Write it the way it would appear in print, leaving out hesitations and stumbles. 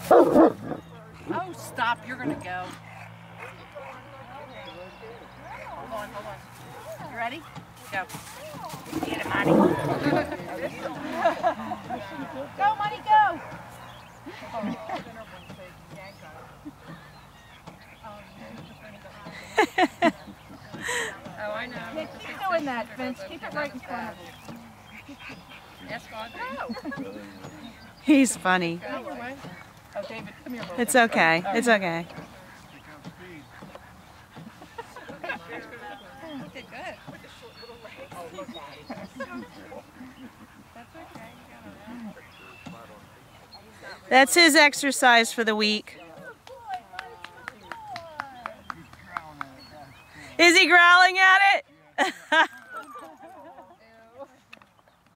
Oh, stop. You're going to go. Hold on, hold on. You ready? Go. Get him, Money. Go, Money, go. Oh, I know. Yeah, keep doing that, Vince. Keep it right in front of you. He's funny. Oh, David, come here. It's okay. It's okay. You did good. That's his exercise for the week. Is he growling at it?